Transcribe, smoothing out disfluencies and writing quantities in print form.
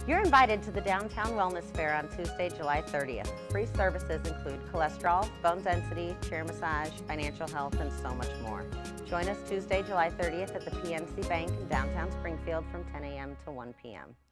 You're invited to the Downtown Wellness Fair on Tuesday, July 30th. Free services include cholesterol, bone density, chair massage, financial health, and so much more. Join us Tuesday, July 30th at the PNC Bank in downtown Springfield from 10 a.m. to 1 p.m.